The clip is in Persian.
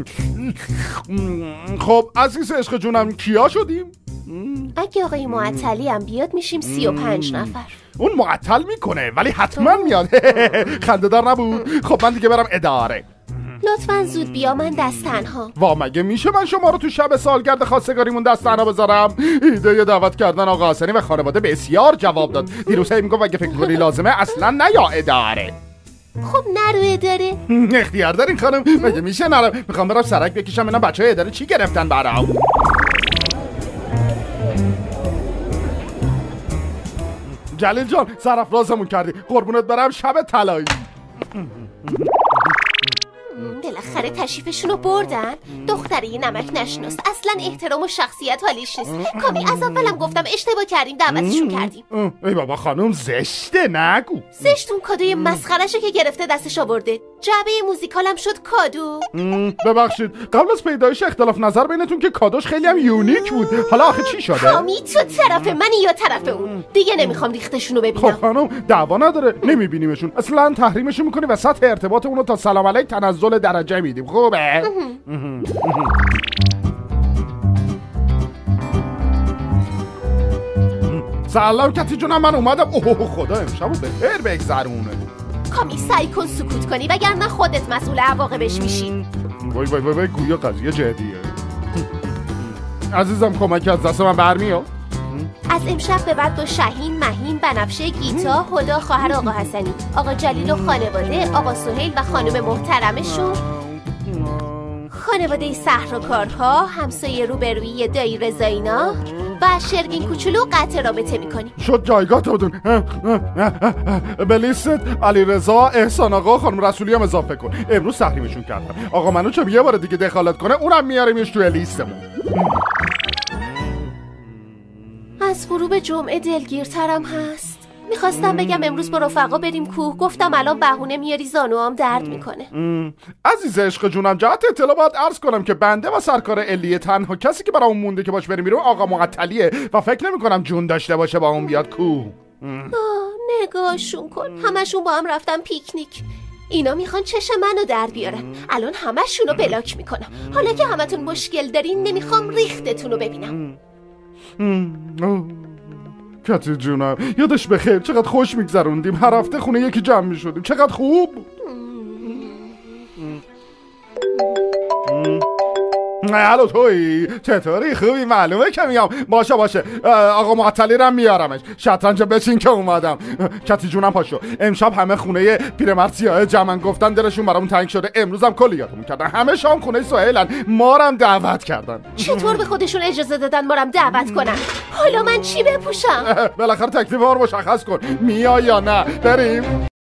خب عزیز عشق جونم کیا شدیم؟ اگه آقای معطلی هم بیاد میشیم 35 نفر. اون معطل میکنه ولی حتما میاد. خنده دار نبود؟ خب من دیگه برم اداره. لطفاً زود بیا، من دست تنها. وا مگه میشه من شما رو تو شب سالگرد خواستگاریمون دست تنها بذارم؟ ایده دعوت کردن آقا حسنی و خانواده بسیار جواب داد. دیروز میگم اگه فکر کنی لازمه اصلا نیا اداره. خب نرو اداره. اختیار دارین خانم، مگه میشه نرم؟ میخوام برم سرک بکشم اینا بچهای اداره چی گرفتن برام. جلیل جان سرافرازمون کردی، قربونت برم شب طلایی. بالاخره تشریفشونو بردن. دختره نمک نشناس، اصلا احترام و شخصیت حالیش نیست. کامی از اولم گفتم اشتباه کردیم دعوتشون کردیم. ای بابا خانم زشته نگو. زشتون کادوی مسخرهشو که گرفته دستش آورده. جعبه موزیکالم شد کادو. ببخشید قبل از پیدایش اختلاف نظر بینتون که کادوش خیلی هم یونیک بود. حالا آخه چی شده؟ کامی تو طرف منی یا طرف اون؟ دیگه نمیخوام ریختشونو ببینم. خب خانم دعوا نداره، نمیبینیمشون اصلا، تحریمشون میکنی و سطح ارتباط اونو تا سلام علیک تنزل درجه میدیم. خوبه؟ سلام کتی جونم من اومدم. اوه خدا امشبو به خیر بگذرونه. کامی سعی کن سکوت کنی وگرنه خودت مسئول عواقبش میشی. وای وای وای گویا قضیه جدیه. عزیزم کمک از دست من برمیاد. از امشب به بعد با شاهین، مهین، بنفشه، گیتا، هدا خواهر آقا حسنی، آقا جلیل و خانواده، آقا سهیل و خانم محترمشون، خانواده صحراکارها، همسایه روبرویی دایی رضایینا و شرگین کوچولو قطع رابطه میکنیم. شد جایگاه بودون. به لیستت علی رضا، احسان آقا، خانم رسولی هم اضافه کن. امروز تحریمشون کردم. آقا منو چه یه بار دیگه دخالت کنه اونم میاریمش توی لیستمون. از غروب جمعه دلگیرترم هست. میخواستم بگم امروز با رفقا بریم کوه، گفتم الان بهونه میاری زانوام درد میکنه. عزیز عشق جونم جهت اطلاع باید عرض کنم که بنده و سرکار علیه تنها کسی که برامون مونده که باش بریم بیرون آقا معطلیه و فکر نمیکنم جون داشته باشه با اون بیاد کوه. نگاهشون کن، همشون با هم رفتن پیکنیک. اینا میخوان چش منو در بیارن. الان همشونو بلاک میکنم. حالا که همتون مشکل دارین نمیخوام ریختتونو ببینم. کتی جونم یادش بخیر، چقدر خوش میگذروندیم. هر هفته خونه یکی جمع میشدیم، چقدر خوب. هلو تویی چطوری؟ خوبی؟ معلومه که میام. باشه آقا معطلی رو میارمش. شطرنج بچین که اومدم. کتی جونم پاشو. امشب همه خونه پیرمرد سیاه جمعن، گفتن دلشون برامون تنگ شده. امروز هم کلی یادمون کردن. همه شام خونه سهیلن، مارم دعوت کردن. چطور به خودشون اجازه دادن مارم دعوت کنن؟ حالا من چی بپوشم؟ بالاخره تکلیف ما رو مشخص کن، میای یا نه؟ بریم.